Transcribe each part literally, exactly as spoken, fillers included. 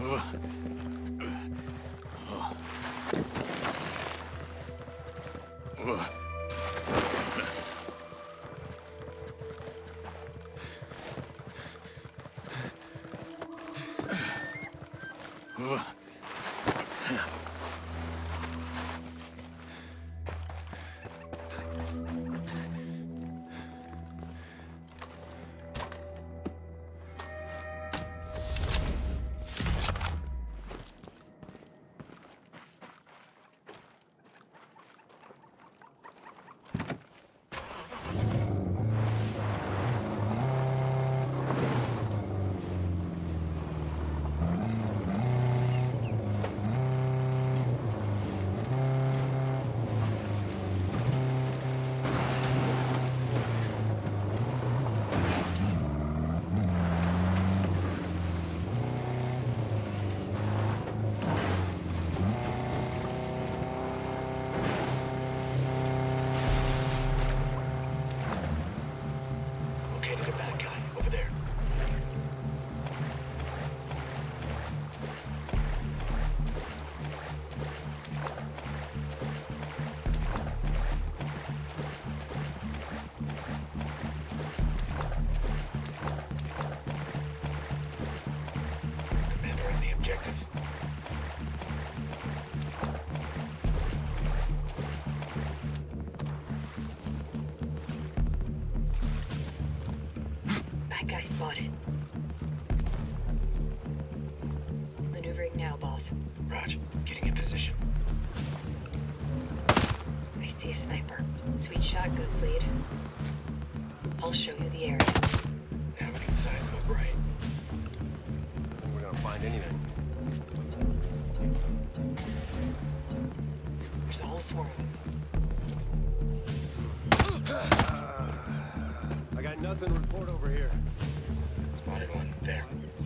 Guy spotted. Maneuvering now, boss. Raj, getting in position. I see a sniper. Sweet shot, Ghost Lead. I'll show you the area. Now we can size them up right. We're gonna find anything. There's a whole swarm. I got nothing to report over here. Spotted one there.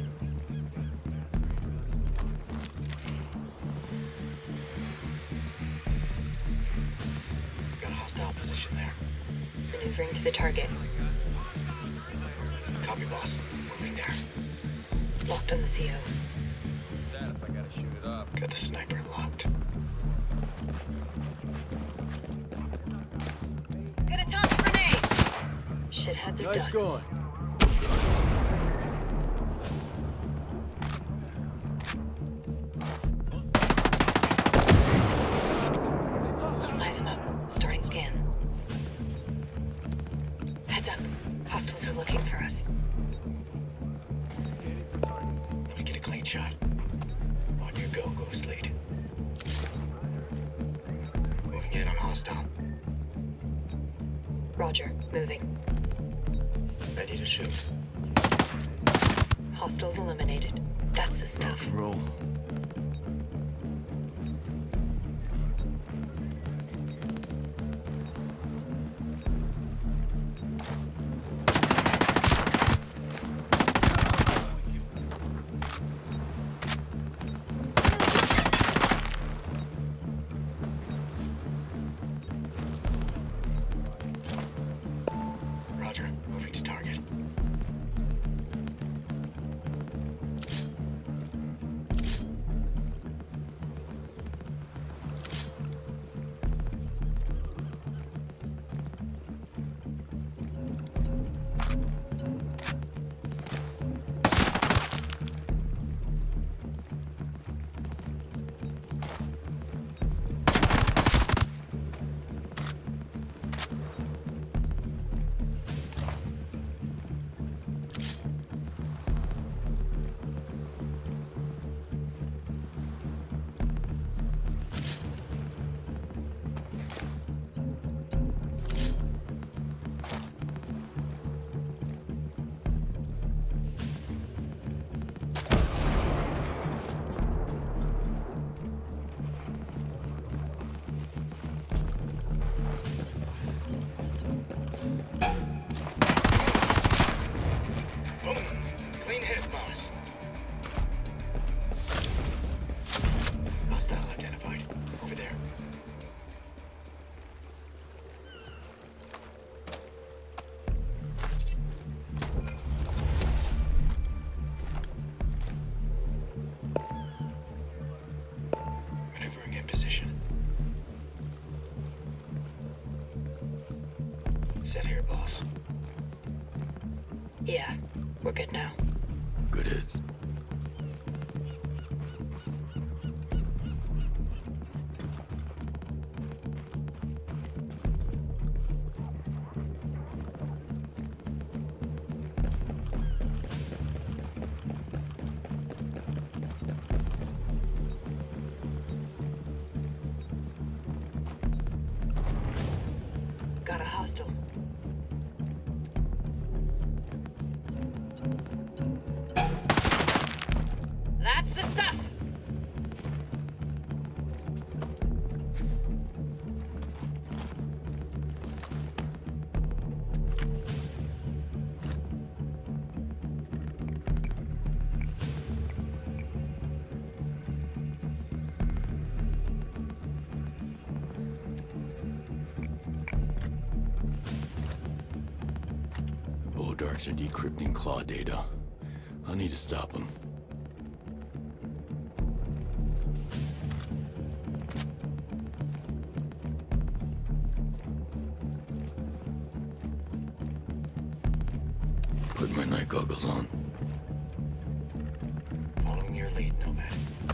Got a hostile position there. Maneuvering to the target. Copy, boss. Moving there. Locked on the C O. Status, I gotta shoot it off. Got the sniper locked. Gonna toss a grenade! Shitheads are Nice done. going. I'll size him up. Starting scan. Heads up. Hostiles are looking for us. Let me get a clean shot. On your go, Ghost Lead. Moving in on hostile. Roger. Moving. Ready to shoot. Hostiles eliminated. That's the stuff. Roll. Roger. Moving to target. else? Yeah, we're good now. Good hits. Got a hostile. That's the stuff! Darks are decrypting claw data. I need to stop them. Put my night goggles on. Following your lead, Nomad.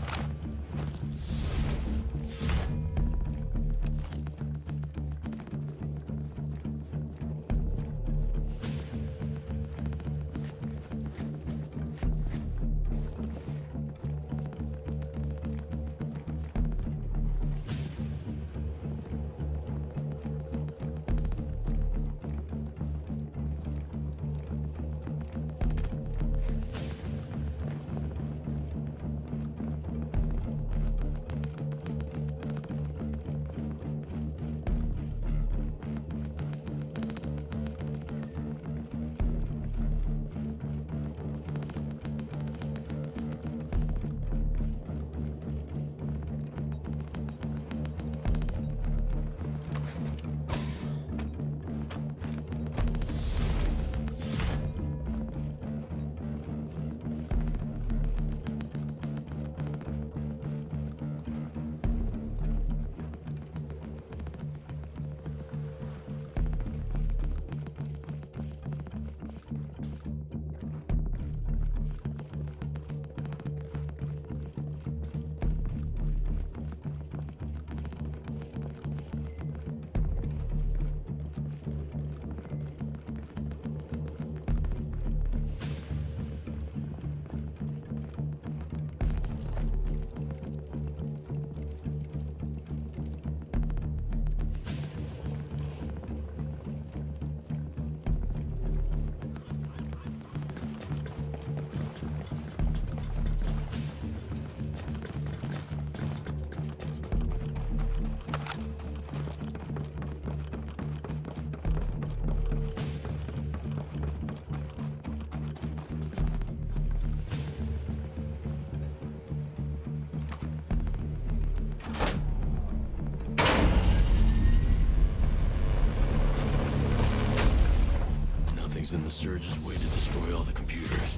In the surge's way to destroy all the computers.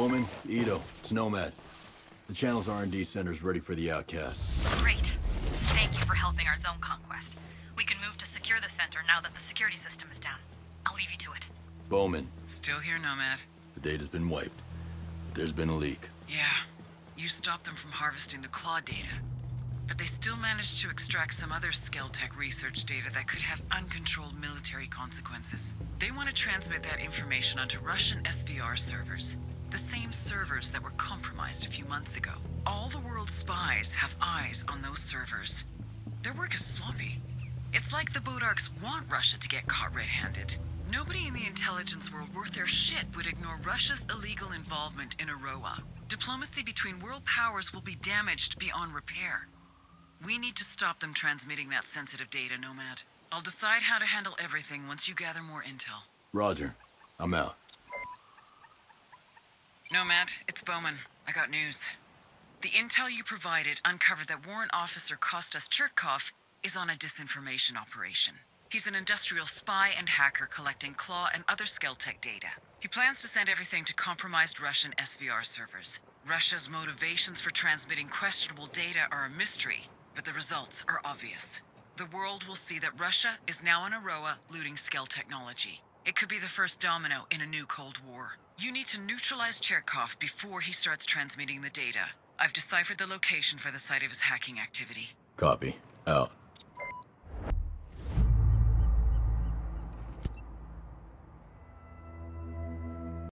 Bowman, Ito, it's Nomad. The channel's R and D center's ready for the outcast. Great. Thank you for helping our zone conquest. We can move to secure the center now that the security system is down. I'll leave you to it. Bowman, Still here, Nomad. the data's been wiped. There's been a leak. Yeah. You stopped them from harvesting the claw data. But they still managed to extract some other Skeltech research data that could have uncontrolled military consequences. They want to transmit that information onto Russian S V R servers. The same servers that were compromised a few months ago. All the world's spies have eyes on those servers. Their work is sloppy. It's like the Bodarks want Russia to get caught red-handed. Nobody in the intelligence world worth their shit would ignore Russia's illegal involvement in Aroa. Diplomacy between world powers will be damaged beyond repair. We need to stop them transmitting that sensitive data, Nomad. I'll decide how to handle everything once you gather more intel. Roger. I'm out. Nomad, it's Bowman. I got news. The intel you provided uncovered that Warrant Officer Kostas Chertkov is on a disinformation operation. He's an industrial spy and hacker collecting Claw and other Skeltech data. He plans to send everything to compromised Russian S V R servers. Russia's motivations for transmitting questionable data are a mystery, but the results are obvious. The world will see that Russia is now in Aroa looting Skell technology. It could be the first domino in a new Cold War. You need to neutralize Chertkov before he starts transmitting the data. I've deciphered the location for the site of his hacking activity. Copy. Out.